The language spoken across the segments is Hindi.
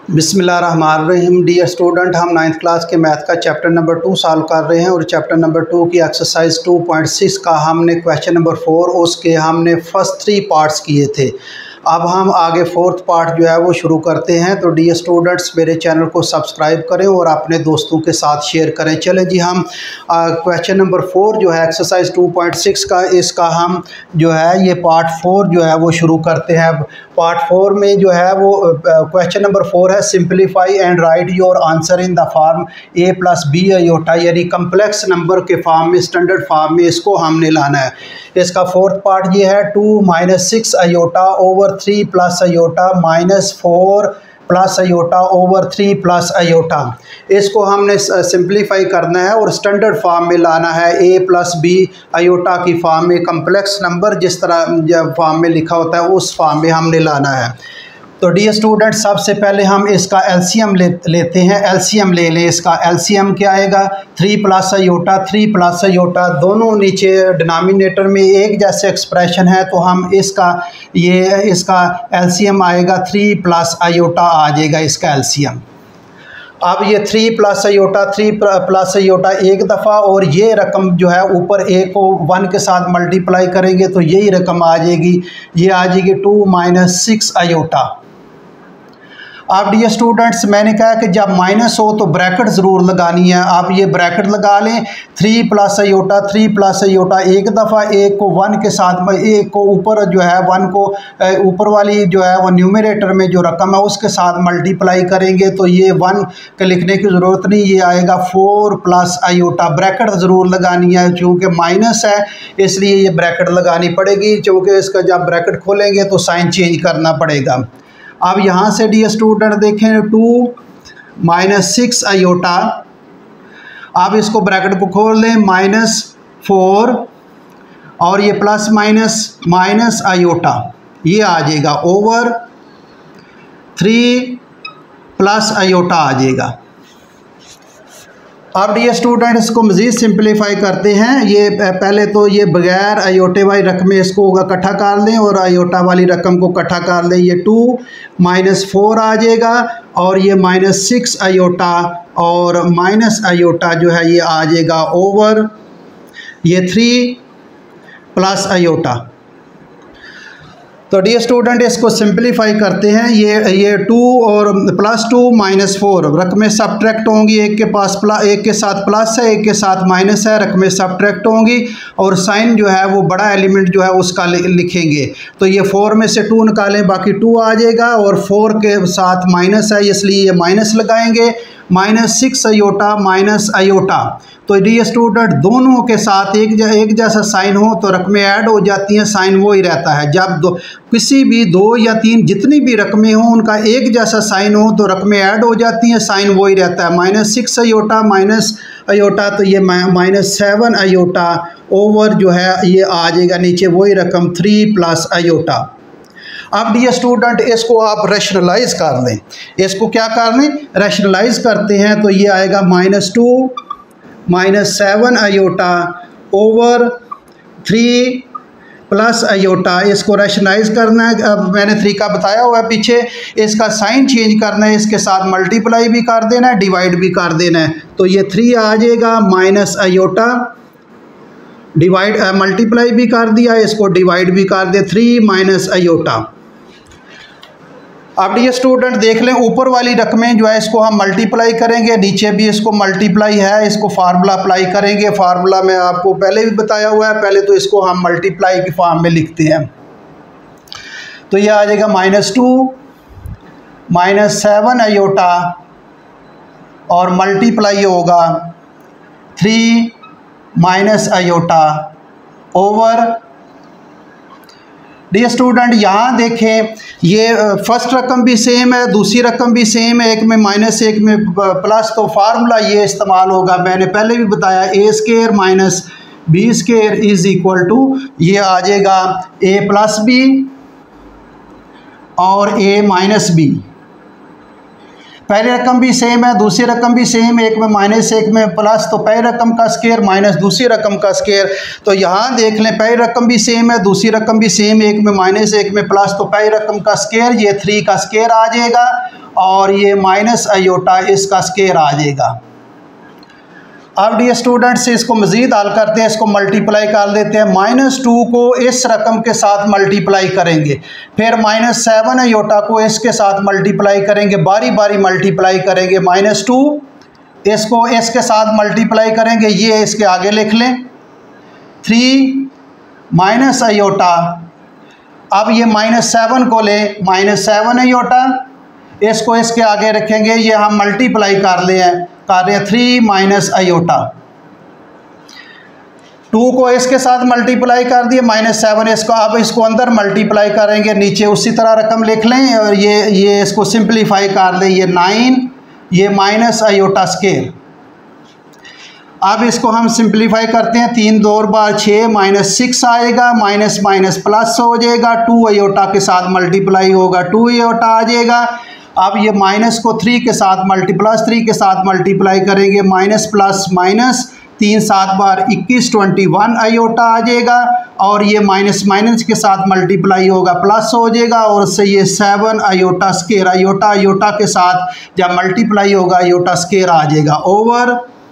बिस्मिल्लाहिर्रहमानिर्रहीम। डियर स्टूडेंट, हम 9th क्लास के मैथ का चैप्टर नंबर 2 सॉल्व कर रहे हैं और चैप्टर नंबर 2 की एक्सरसाइज 2.6 का हमने क्वेश्चन नंबर 4 उसके हमने फर्स्ट 3 पार्ट्स किए थे। अब हम आगे 4th पार्ट जो है वो शुरू करते हैं। तो डियर स्टूडेंट्स, मेरे चैनल को सब्सक्राइब करें और अपने दोस्तों के साथ शेयर करें। चलें जी, हम क्वेश्चन नंबर 4 जो है एक्सरसाइज 2.6 का, इसका हम जो है ये पार्ट 4 जो है वो शुरू करते हैं। पार्ट 4 में जो है वो क्वेश्चन नंबर 4 है simplify and write your answer in the form a + b iota, यानी कम्प्लेक्स नंबर के फॉर्म में, स्टैंडर्ड फॉर्म में इसको हमने लाना है। इसका 4th पार्ट ये है 2 - 6 iota over 3 + iota -4 + iota over 3 + iota. इसको हमने सिंप्लीफाई करना है और स्टैंडर्ड फॉर्म में लाना है। a + b आयोटा की फॉर्म में, कम्प्लेक्स नंबर जिस तरह फॉर्म में लिखा होता है उस फॉर्म में हमने लाना है। तो डियर स्टूडेंट, सबसे पहले हम इसका एलसीएम लेते हैं। एलसीएम ले लें। इसका एलसीएम क्या आएगा? 3 + आयोटा 3 + आयोटा, दोनों नीचे डिनोमिनेटर में एक जैसे एक्सप्रेशन है, तो हम इसका एलसीएम आएगा 3 + आयोटा आ जाएगा इसका एलसीएम। अब ये 3 + आयोटा 3 + आयोटा एक दफ़ा, और ये रकम जो है ऊपर a को 1 के साथ मल्टीप्लाई करेंगे तो यही रकम आ जाएगी। ये आ जाएगी 2 - 6 आयोटा। अब डियर स्टूडेंट्स, मैंने कहा कि जब माइनस हो तो ब्रैकेट ज़रूर लगानी है। आप ये ब्रैकेट लगा लें। 3 + आयोटा 3 + आयोटा एक दफ़ा, a को 1 के साथ, a को ऊपर जो है 1 को ऊपर वाली जो है वो न्यूमरेटर में जो रकम है उसके साथ मल्टीप्लाई करेंगे तो ये 1 के लिखने की ज़रूरत नहीं, ये आएगा 4 + आयोटा। ब्रैकेट ज़रूर लगानी है, चूँकि माइनस है इसलिए ये ब्रैकेट लगानी पड़ेगी, चूँकि इसका जब ब्रैकेट खोलेंगे तो साइन चेंज करना पड़ेगा। अब यहाँ से डियर स्टूडेंट देखें 2 - 6 आयोटा। अब इसको ब्रैकेट को खोल लें, -4 और ये प्लस माइनस आयोटा, ये आ जाएगा ओवर 3 + आयोटा आ जाएगा। अब डियर स्टूडेंट, इसको मज़ीद सिंप्लीफाई करते हैं। ये पहले तो ये बगैर आयोटे वाली रकमें इसको इकट्ठा कर लें और आयोटा वाली रकम को इकट्ठा कर लें। ये 2 - 4 आ जाएगा और ये -6 आयोटा और माइनस आयोटा जो है ये आ जाएगा ओवर ये 3 + आयोटा। तो डियर स्टूडेंट, इसको सिंप्लीफाई करते हैं। ये 2 और +2 - 4 रकमें सब्ट्रैक्ट होंगी। एक के साथ प्लस है, एक के साथ माइनस है, रकमें सब्ट्रैक्ट होंगी और साइन जो है वो बड़ा एलिमेंट जो है उसका लिखेंगे। तो ये 4 में से 2 निकालें, बाकी 2 आ जाएगा और 4 के साथ माइनस है इसलिए ये माइनस लगाएंगे। -6 आयोटा आयोटा। तो डियर स्टूडेंट, दोनों के साथ एक जैसा साइन हो तो रकमें ऐड हो जाती हैं, साइन वो ही रहता है। जब किसी भी 2 या 3 जितनी भी रकमें हों उनका एक जैसा साइन हो तो रकमें ऐड हो जाती हैं, साइन वो ही रहता है। -6 आयोटा आयोटा, तो ये -7 आयोटा ओवर जो है ये आ जाएगा नीचे वही रकम 3 + आयोटा। अब डियर स्टूडेंट, इसको आप रैशनलाइज कर लें। इसको क्या कर लें? रैशनलाइज करते हैं तो ये आएगा -2 - 7 आयोटा ओवर 3 + आयोटा। इसको रैशनलाइज करना है। अब मैंने तरीका बताया हुआ है पीछे। इसका साइन चेंज करना है, इसके साथ मल्टीप्लाई भी कर देना है, डिवाइड भी कर देना है। तो ये 3 आ जाएगा माइनस आयोटा, डिवाइड मल्टीप्लाई भी कर दिया, इसको डिवाइड भी कर दे, 3 - आयोटा। अब ये स्टूडेंट देख लें, ऊपर वाली रकमें जो है इसको हम मल्टीप्लाई करेंगे, नीचे भी इसको मल्टीप्लाई है, इसको फार्मूला अप्लाई करेंगे। फार्मूला में आपको पहले भी बताया हुआ है, पहले तो इसको हम मल्टीप्लाई की फॉर्म में लिखते हैं। तो ये आ जाएगा -2 - 7 आयोटा और मल्टीप्लाई होगा 3 - आयोटा ओवर। डियर स्टूडेंट, यहाँ देखें, ये फर्स्ट रकम भी सेम है, दूसरी रकम भी सेम है, एक में माइनस एक में प्लस, तो फार्मूला ये इस्तेमाल होगा। मैंने पहले भी बताया a² - b² = ये आ जाएगा a + b और a - b। पहली रकम भी सेम है, दूसरी रकम भी सेम, एक में माइनस एक में प्लस, तो पहली रकम का स्क्वायर माइनस दूसरी रकम का स्क्वायर। तो यहाँ देख लें, पहली रकम भी सेम है, दूसरी रकम भी सेम, एक में माइनस एक में प्लस, तो पहली रकम का स्क्वायर ये 3 का स्क्वायर आ जाएगा और ये माइनस आयोटा इसका स्केयर आ जाएगा। अब डी स्टूडेंट्स इसको मज़ीद हल करते हैं, इसको मल्टीप्लाई कर देते हैं। -2 को इस रकम के साथ मल्टीप्लाई करेंगे, फिर -7 आयोटा को इसके साथ मल्टीप्लाई करेंगे, बारी बारी मल्टीप्लाई करेंगे। -2 इसको इसके साथ मल्टीप्लाई करेंगे, ये इसके आगे लिख लें। 3 माइनस आयोटा, अब ये -7 को लें, -7 आयोटा, इसको इसके आगे रखेंगे, ये हम मल्टीप्लाई कर रहे हैं 3 माइनस आयोटा। 2 को इसके साथ मल्टीप्लाई कर दिए, -7 इसको, अब इसको अंदर मल्टीप्लाई करेंगे, नीचे उसी तरह रकम लिख लें और ये इसको सिंप्लीफाई कर लें, ये 9, ये माइनस आयोटा स्केयर। अब इसको हम सिंप्लीफाई करते हैं, 3 2 बार 6 -6 आएगा, माइनस माइनस प्लस हो जाएगा, 2 आयोटा के साथ मल्टीप्लाई होगा, 2 आयोटा आ जाएगा। अब ये माइनस को 3 के साथ +3 के साथ मल्टीप्लाई करेंगे, माइनस प्लस माइनस, 3 7 बार 21 21 आयोटा आ जाएगा, और ये माइनस माइनस के साथ मल्टीप्लाई होगा, प्लस हो जाएगा, और उससे ये 7 आयोटा स्केयर, आयोटा आयोटा के साथ जब मल्टीप्लाई होगा आयोटा स्केयर आ जाएगा, ओवर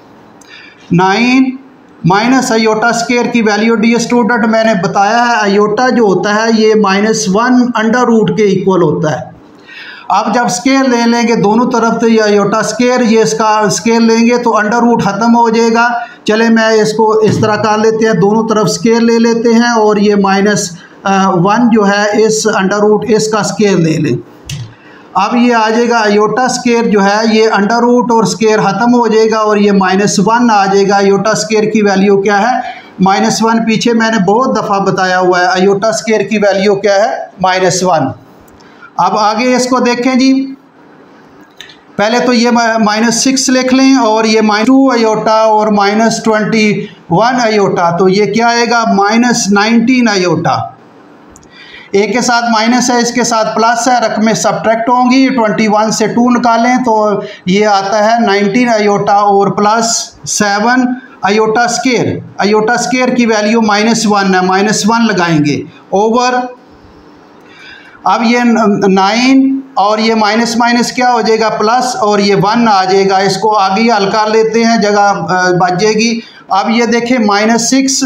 9 माइनस आयोटा स्केयर की वैल्यू डी स्टूडेंट मैंने बताया है, आयोटा जो होता है ये -1 अंडर रूट के इक्वल होता है। अब जब स्केयर ले लेंगे दोनों तरफ से, ये आयोटा स्केयर, ये इसका स्केयर लेंगे तो अंडर रूट ख़त्म हो जाएगा। चले मैं इसको इस तरह कर लेते हैं, दोनों तरफ स्केयर ले लेते हैं, और ये -1 जो है इस अंडर रूट इसका स्केयर ले लें। अब ये आ जाएगा आयोटा स्केयर जो है ये अंडर रूट और स्केयर ख़त्म हो जाएगा, और ये -1 आ जाएगा। आयोटा स्केयर की वैल्यू क्या है? -1। पीछे मैंने बहुत दफ़ा बताया हुआ है, आयोटा स्केयर की वैल्यू क्या है? -1। अब आगे इसको देखें जी, पहले तो ये -6 लिख लें, और ये -2 आयोटा और -21 आयोटा, तो ये क्या आएगा? -19 आयोटा। एक के साथ माइनस है, इसके साथ प्लस है, रकमें सब्ट्रैक्ट होंगी, 21 से 2 निकालें तो ये आता है 19 आयोटा और +7 आयोटा स्केयर। आयोटा स्केयर की वैल्यू -1 है, -1 लगाएंगे, ओवर, अब ये 9 और ये माइनस माइनस क्या हो जाएगा? प्लस, और ये 1 आ जाएगा। इसको आगे हल कर लेते हैं, जगह बच जाएगी। अब ये देखें -6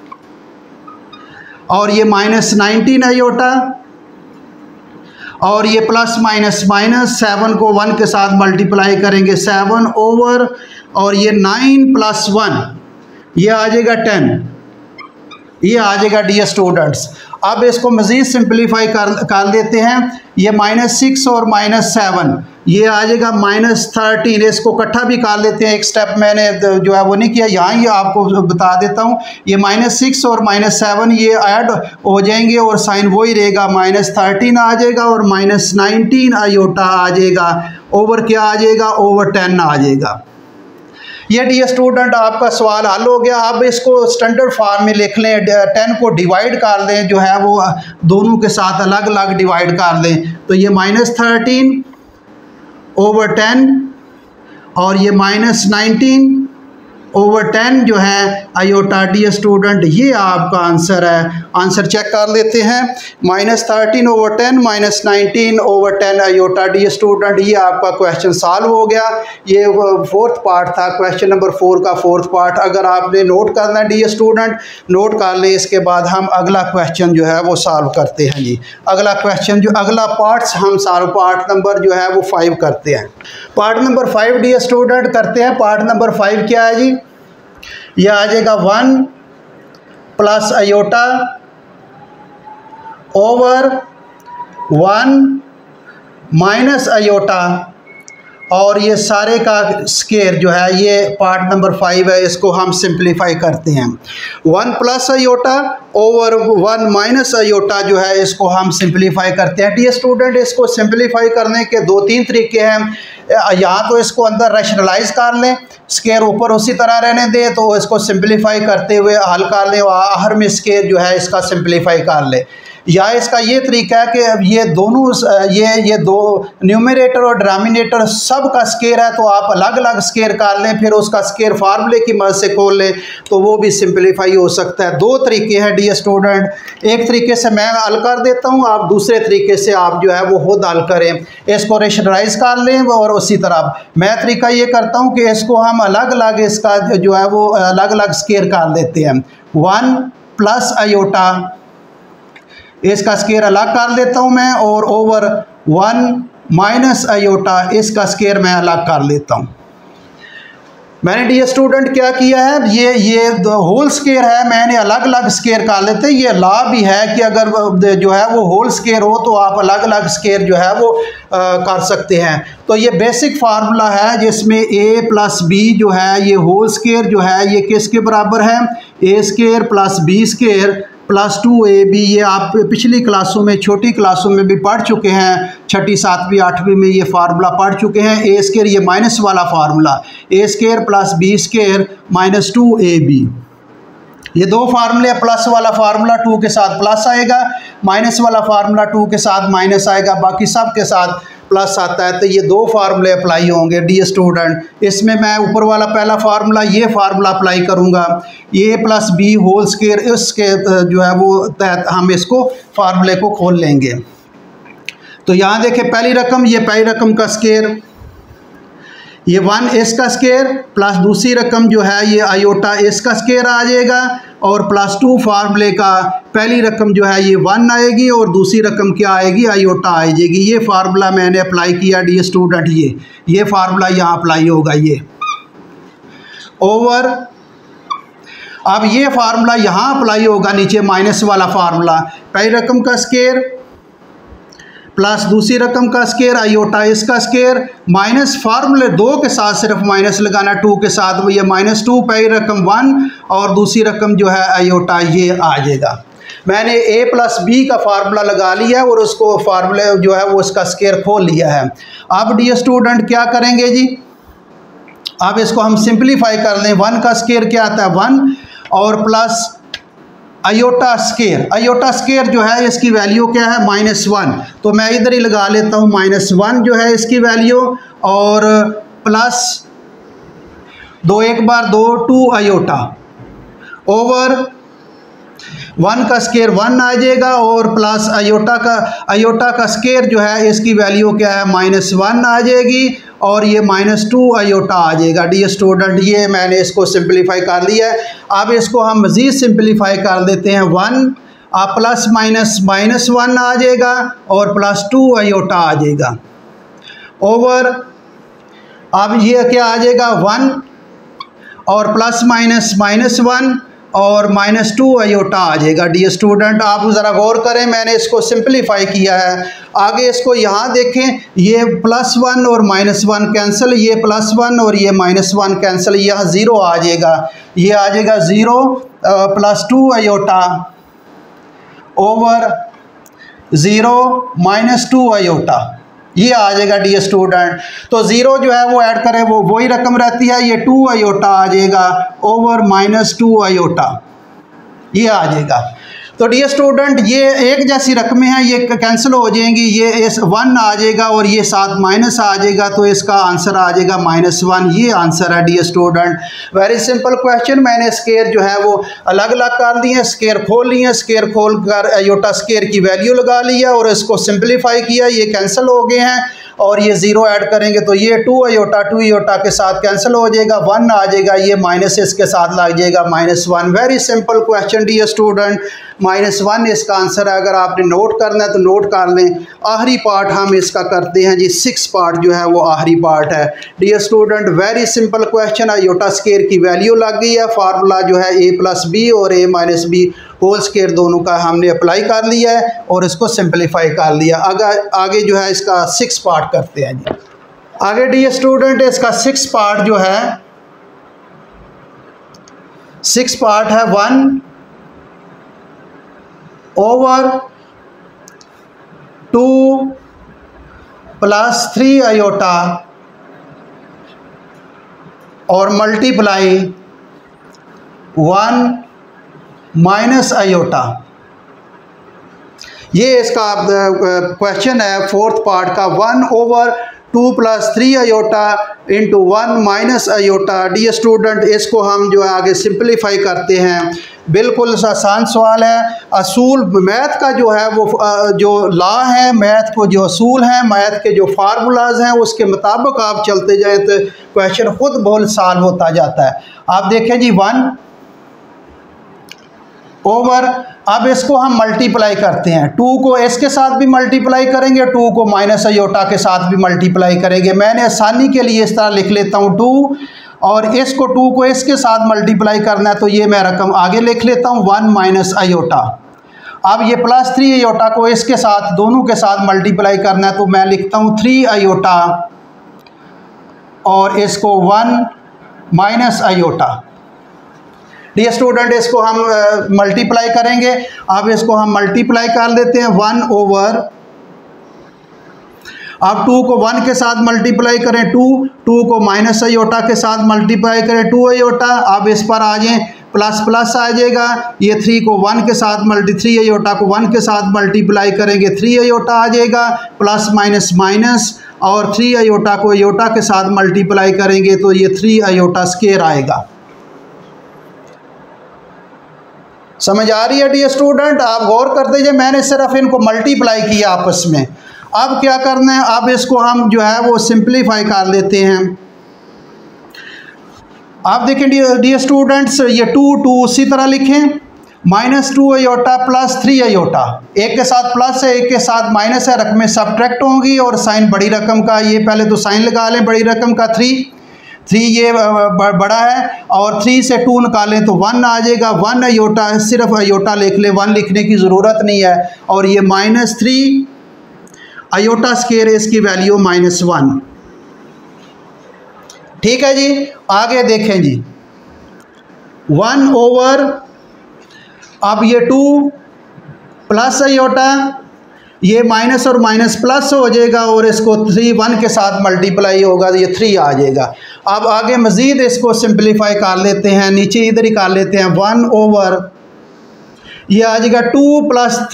और ये -19 आयोटा, और ये प्लस माइनस माइनस, 7 को 1 के साथ मल्टीप्लाई करेंगे, 7 ओवर, और ये 9 + 1 ये आ जाएगा 10, ये आ जाएगा डी स्टूडेंट्स। अब इसको मज़ीद सिंप्लीफाई कर देते हैं, ये -6 और -7 ये आ जाएगा -13। इसको इकट्ठा भी कर लेते हैं, एक स्टेप मैंने जो है वो नहीं किया, यहाँ ये आपको बता देता हूँ। ये -6 और -7 ये ऐड हो जाएंगे और साइन वही रहेगा, -13 आ जाएगा और -19 आयोटा आ जाएगा, ओवर क्या आ जाएगा? ओवर 10 आ जाएगा। ये डी स्टूडेंट आपका सवाल हल हो गया। अब इसको स्टैंडर्ड फॉर्म में लिख लें, 10 को डिवाइड कर दें, जो है वो दोनों के साथ अलग अलग डिवाइड कर दें, तो ये -13 ओवर 10 और ये -19 ओवर 10 जो है आयोटा डी स्टूडेंट, ये आपका आंसर है। आंसर चेक कर लेते हैं, -13 over 10 -19 over 10 iota dear student, ये आपका क्वेश्चन सॉल्व हो गया। ये 4th पार्ट था, क्वेश्चन नंबर 4 का 4th पार्ट। अगर आपने नोट करना है डी स्टूडेंट, नोट कर लें, इसके बाद हम अगला क्वेश्चन जो है वो सॉल्व करते हैं जी। अगला क्वेश्चन जो अगला पार्ट्स हम सॉल्व, पार्ट नंबर जो है वो 5 करते हैं। पार्ट नंबर 5 डी स्टूडेंट करते हैं। पार्ट नंबर 5 क्या है जी? यह आ जाएगा 1 + आयोटा ओवर 1 माइनस आयोटा, और ये सारे का स्केयर जो है ये पार्ट नंबर 5 है। इसको हम सिंप्लीफाई करते हैं, 1 + आयोटा ओवर 1 माइनस आयोटा जो है इसको हम सिंप्लीफाई करते हैं। डी स्टूडेंट, इसको सिंप्लीफाई करने के 2-3 तरीके हैं। यहाँ तो इसको अंदर रैशनलाइज कर लें, स्केयर ऊपर उसी तरह रहने दें, तो इसको सिंप्लीफाई करते हुए हल कर लें, और आखिर में स्केयर जो है इसका सिंप्लीफाई कर लें। या इसका ये तरीका है कि ये दोनों ये दो न्यूमरेटर और डिनोमिनेटर सब का स्केयर है, तो आप अलग अलग स्केयर कर लें, फिर उसका स्केयर फार्मूले की मदद से खोल लें, तो वो भी सिंपलीफाई हो सकता है। दो तरीके हैं डियर स्टूडेंट, एक तरीके से मैं हल कर देता हूँ, आप दूसरे तरीके से आप जो है वो खुद हल करें, इसको रेशनलाइज कर लें। और उसी तरह मैं तरीका ये करता हूँ कि इसको हम अलग अलग इसका जो है वो अलग अलग स्केयर कर देते हैं। 1 प्लस आयोटा इसका स्केयर अलग कर देता हूँ मैं, और ओवर 1 माइनस आयोटा इसका स्केयर मैं अलग कर लेता हूँ। मैंने डियर स्टूडेंट क्या किया है, ये होल स्केयर है, मैंने अलग अलग स्केयर कर लेते हैं। ये लॉ भी है कि अगर जो है वो होल स्केयर हो तो आप अलग अलग स्केयर जो है वो कर सकते हैं। तो ये बेसिक फार्मूला है जिसमें a प्लस बी जो है ये होल स्केयर जो है ये किसके बराबर है, a square plus b square plus 2ab। ये आप पिछली क्लासों में छोटी क्लासों में भी पढ़ चुके हैं, छठी 7वीं 8वीं में ये फार्मूला पढ़ चुके हैं। a स्केयर ये माइनस वाला formula, a square plus b square minus 2ab। ये दो फार्मूले, प्लस वाला फार्मूला 2 के साथ प्लस आएगा, माइनस वाला फार्मूला 2 के साथ माइनस आएगा, बाकी सब के साथ प्लस आता है। तो ये दो फार्मूले अप्लाई होंगे डियर स्टूडेंट। इसमें मैं ऊपर वाला पहला फार्मूला ये फार्मूला अप्लाई करूँगा, a plus b whole square, इसके जो है वो तहत हम इसको फार्मूले को खोल लेंगे। तो यहाँ देखें पहली रकम, ये पहली रकम का स्केयर, ये 1 इसका स्केयर, प्लस दूसरी रकम जो है ये आयोटा इसका स्केयर आ जाएगा, और प्लस 2 फार्मूले का पहली रकम जो है ये 1 आएगी और दूसरी रकम क्या आएगी, आयोटा आ जाएगी। ये फार्मूला मैंने अप्लाई किया डियर स्टूडेंट, ये फार्मूला यहाँ अप्लाई होगा, ये ओवर। अब ये फार्मूला यहाँ अप्लाई होगा नीचे माइनस वाला फार्मूला, पहली रकम का स्केयर प्लस दूसरी रकम का स्केयर आयोटा इसका स्केयर, माइनस फार्मूले 2 के साथ सिर्फ माइनस लगाना 2 के साथ, वो ये -2 पहली रकम 1 और दूसरी रकम जो है आयोटा ये आ जाएगा। मैंने a प्लस बी का फार्मूला लगा लिया है और उसको फार्मूले जो है वो उसका स्केयर खोल लिया है। अब डियर स्टूडेंट क्या करेंगे जी, अब इसको हम सिंप्लीफाई कर लें। 1 का स्केयर क्या आता है 1 और प्लस आयोटा स्केयर जो है इसकी वैल्यू क्या है -1, तो मैं इधर ही लगा लेता हूँ -1 जो है इसकी वैल्यू, और प्लस 2 एक बार 2 आयोटा ओवर 1 का स्केयर 1 आ जाएगा, और प्लस आयोटा का स्केयर जो है इसकी वैल्यू क्या है -1 आ जाएगी, और ये -2 आयोटा आ जाएगा डियर स्टूडेंट। ये मैंने इसको सिंप्लीफाई कर लिया है। अब इसको हम मज़ीद सिंप्लीफाई कर देते हैं। 1 प्लस माइनस -1 आ जाएगा और प्लस 2 आयोटा आ जाएगा ओवर। अब ये क्या आ जाएगा 1 और प्लस माइनस -1 और -2 आयोटा आ जाएगा डियर स्टूडेंट। आप ज़रा गौर करें, मैंने इसको सिंप्लीफाई किया है। आगे इसको यहाँ देखें, ये +1 और -1 कैंसिल, ये +1 और ये -1 कैंसिल, यहाँ 0 आ जाएगा, ये आ जाएगा 0 प्लस 2 आयोटा ओवर 0 -2 आयोटा, ये आ जाएगा डियर स्टूडेंट। तो 0 जो है वो ऐड करें वो वही रकम रहती है, ये 2 आयोटा आ जाएगा ओवर -2 आयोटा, ये आ जाएगा। तो डियर स्टूडेंट ये एक जैसी रकमें हैं, ये कैंसिल हो जाएंगी, ये इस 1 आ जाएगा और ये साथ माइनस आ जाएगा, तो इसका आंसर आ जाएगा -1। ये आंसर है dear student. Very simple question. मैंने स्केयर जो है वो अलग अलग कर दिए, स्केयर खोल लिए, स्केयर खोल कर आयोटा स्केयर की वैल्यू लगा लिया और इसको सिंप्लीफाई किया, ये कैंसिल हो गए हैं, और ये 0 ऐड करेंगे तो ये 2 आयोटा के साथ कैंसिल हो जाएगा, 1 आ जाएगा, ये माइनस इसके साथ लग जाएगा -1। Very simple question dear student, -1 इसका आंसर है। अगर आपने नोट करना है तो नोट कर लें। आखिरी पार्ट हम इसका करते हैं जी, 6 पार्ट जो है वो आखिरी पार्ट है dear student. Very simple question, iota square की वैल्यू लग गई है, फार्मूला जो है a प्लस बी और a minus b whole square दोनों का हमने अप्लाई कर लिया है और इसको सिंप्लीफाई कर लिया। आगे जो है इसका 6 पार्ट करते हैं जी। आगे डियर स्टूडेंट इसका 6 पार्ट जो है 6 पार्ट है 1 ओवर 2 प्लस 3 आयोटा और मल्टीप्लाई 1 माइनस आयोटा। ये इसका क्वेश्चन है फोर्थ पार्ट का। 1/2 + 3 iota into 1 minus iota. Dear student इसको हम जो है आगे सिंप्लीफाई करते हैं। बिल्कुल आसान सवाल है। असूल मैथ का जो है वो जो लॉ है, मैथ को जो असूल हैं, मैथ के जो फार्मूलाज हैं उसके मुताबिक आप चलते जाएं तो क्वेश्चन खुद बहुत सॉल्व होता जाता है। आप देखें जी 1 ओवर, अब इसको हम मल्टीप्लाई करते हैं। 2 को इसके साथ भी मल्टीप्लाई करेंगे, 2 को माइनस आयोटा के साथ भी मल्टीप्लाई करेंगे। मैंने आसानी के लिए इस तरह लिख लेता हूँ 2, और इसको 2 को इसके साथ मल्टीप्लाई करना है तो ये मैं रकम आगे लिख लेता हूँ 1 माइनस आयोटा। अब ये +3 आयोटा को इसके साथ दोनों के साथ मल्टीप्लाई करना है तो मैं लिखता हूँ 3 आयोटा और इसको 1 माइनस आयोटा। डियर स्टूडेंट इसको हम मल्टीप्लाई करेंगे। अब इसको हम मल्टीप्लाई कर लेते हैं 1 ओवर, अब 2 को 1 के साथ मल्टीप्लाई करें 2 को माइनस आयोटा के साथ मल्टीप्लाई करें 2 आयोटा। अब इस पर आ जाएं प्लस प्लस आ जाएगा। ये 3 को 1 के साथ 3 आयोटा को 1 के साथ मल्टीप्लाई करेंगे 3 आयोटा आ जाएगा, प्लस माइनस माइनस, और 3 आयोटा को आयोटा के साथ मल्टीप्लाई करेंगे तो ये 3 आयोटा स्क्वायर आएगा। समझ आ रही है डियर स्टूडेंट? आप गौर करते जाए, मैंने सिर्फ इनको मल्टीप्लाई किया आपस में। अब क्या करना है, अब इसको हम जो है वो सिंप्लीफाई कर लेते हैं। आप देखें डियर स्टूडेंट्स, ये 2 उसी तरह लिखें, -2 आयोटा + 3 आयोटा। एक के साथ प्लस है, एक के साथ माइनस है, रकमें सब्ट्रैक्ट होंगी और साइन बड़ी रकम का, ये पहले तो साइन लगा लें बड़ी रकम का 3 ये बड़ा है, और 3 से 2 निकालें तो 1 आ जाएगा। 1 आयोटा, सिर्फ आयोटा लिख ले, 1 लिखने की ज़रूरत नहीं है। और ये -3 आयोटा स्क्वायर, इसकी वैल्यू -1। ठीक है जी, आगे देखें जी 1 ओवर, अब ये 2 प्लस आयोटा, ये माइनस और माइनस प्लस हो जाएगा और इसको 3 1 के साथ मल्टीप्लाई होगा तो ये 3 आ जाएगा। अब आगे मज़ीद इसको सिंप्लीफाई कर लेते हैं, नीचे इधर ही कर लेते हैं 1 ओवर, ये आ जाएगा 2 +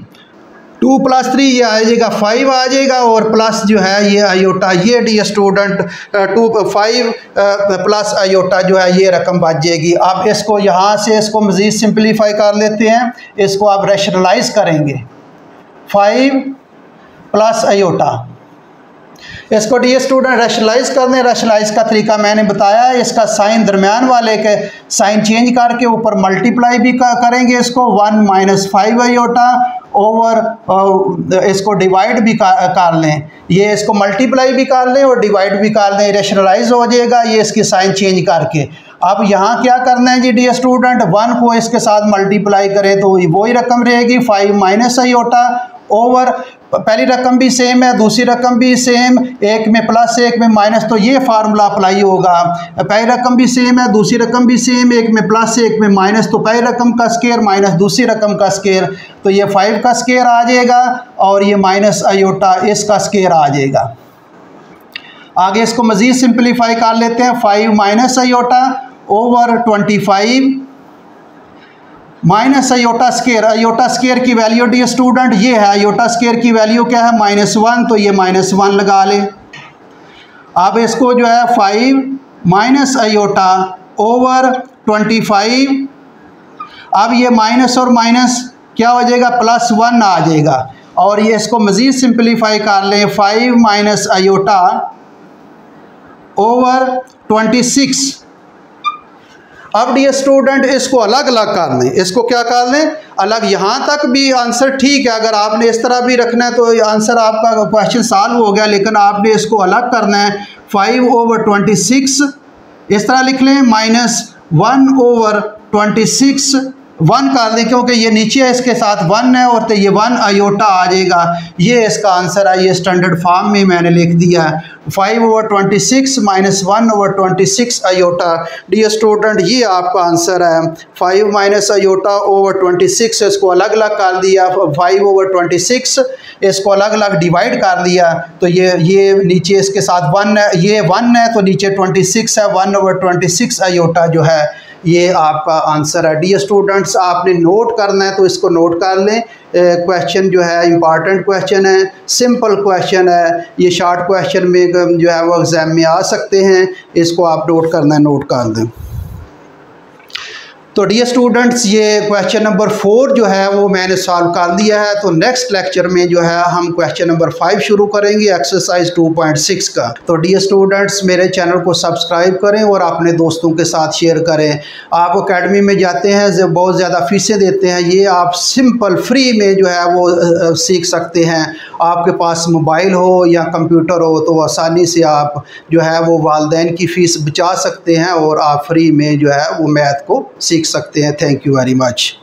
3 ये आ जाएगा 5 आ जाएगा, और प्लस जो है ये आयोटा, ये डी स्टूडेंट 5 प्लस आयोटा जो है ये रकम बच जाएगी। अब इसको यहाँ से इसको मज़ीद सिंप्लीफाई कर लेते हैं, इसको आप रैशनलाइज करेंगे 5 प्लस आयोटा। इसको डी स्टूडेंट रैशनलाइज करने, रैशनलाइज का तरीका मैंने बताया है। इसका साइन दरमियान वाले के साइन चेंज करके ऊपर मल्टीप्लाई भी करेंगे इसको 1 - 5 आयोटा ओवर, इसको डिवाइड भी कर लें, ये इसको मल्टीप्लाई भी कर लें और डिवाइड भी कर लें, रैशनलाइज हो जाएगा ये इसकी साइन चेंज करके। अब यहाँ क्या करना है जी डी स्टूडेंट, 1 को इसके साथ मल्टीप्लाई करें तो वही रकम रहेगी 5 माइनस आयोटा ओवर, पहली रकम भी सेम है, दूसरी रकम भी सेम, एक में प्लस एक में माइनस, तो ये फार्मूला अप्लाई होगा। पहली रकम भी सेम है, दूसरी रकम भी सेम, एक में प्लस एक में माइनस, तो पहली रकम का स्क्वायर माइनस दूसरी रकम का स्क्वायर, तो ये 5 का स्क्वायर आ जाएगा और ये माइनस आयोटा इसका स्क्वायर आ जाएगा। आगे इसको मज़ीद सिंप्लीफाई कर लेते हैं, 5 minus iota over 25 minus iota square की वैल्यू डी स्टूडेंट ये है, आयोटा स्क्वायर की वैल्यू क्या है -1, तो ये -1 लगा लें। अब इसको जो है 5 माइनस आयोटा ओवर 25, अब ये माइनस और माइनस क्या हो जाएगा +1 आ जाएगा, और ये इसको मज़ीद सिंप्लीफाई कर लें 5 माइनस आयोटा ओवर 26। अब डी स्टूडेंट इसको अलग अलग कर लें, इसको क्या कर लें अलग, यहाँ तक भी आंसर ठीक है। अगर आपने इस तरह भी रखना है तो आंसर आपका क्वेश्चन सॉल्व हो गया, लेकिन आपने इसको अलग करना है 5 ओवर 26 इस तरह लिख लें, -1 ओवर 26 1 कर दें, क्योंकि ये नीचे है इसके साथ 1 है और तो ये 1 आयोटा आ जाएगा। ये इसका आंसर है, ये स्टैंडर्ड फॉर्म में मैंने लिख दिया है 5 over 26 -1 over 26 iota. Dear student ये आपका आंसर है 5 माइनस आयोटा ओवर 26, इसको अलग अलग कर दिया 5 ओवर 26, इसको अलग अलग डिवाइड कर दिया, तो ये नीचे इसके साथ 1 है, ये 1 है तो नीचे 26 है, 1 ओवर 26 आयोटा जो है ये आपका आंसर है। डियर स्टूडेंट्स, आपने नोट करना है तो इसको नोट कर लें। क्वेश्चन जो है इम्पॉर्टेंट क्वेश्चन है, सिंपल क्वेश्चन है, ये शॉर्ट क्वेश्चन में जो है वो एग्ज़ाम में आ सकते हैं। इसको आप नोट करना है, नोट कर दें। तो डियर स्टूडेंट्स, ये क्वेश्चन नंबर 4 जो है वो मैंने सॉल्व कर दिया है। तो नेक्स्ट लेक्चर में जो है हम क्वेश्चन नंबर 5 शुरू करेंगे, एक्सरसाइज 2.6 का। तो डियर स्टूडेंट्स, मेरे चैनल को सब्सक्राइब करें और अपने दोस्तों के साथ शेयर करें। आप अकेडमी में जाते हैं, जो बहुत ज़्यादा फीसें देते हैं, ये आप सिंपल फ्री में जो है वो सीख सकते हैं। आपके पास मोबाइल हो या कंप्यूटर हो तो आसानी से आप जो है वो वालिदैन की फ़ीस बचा सकते हैं और आप फ्री में जो है वो मैथ को सीख सकते हैं। Thank you very much.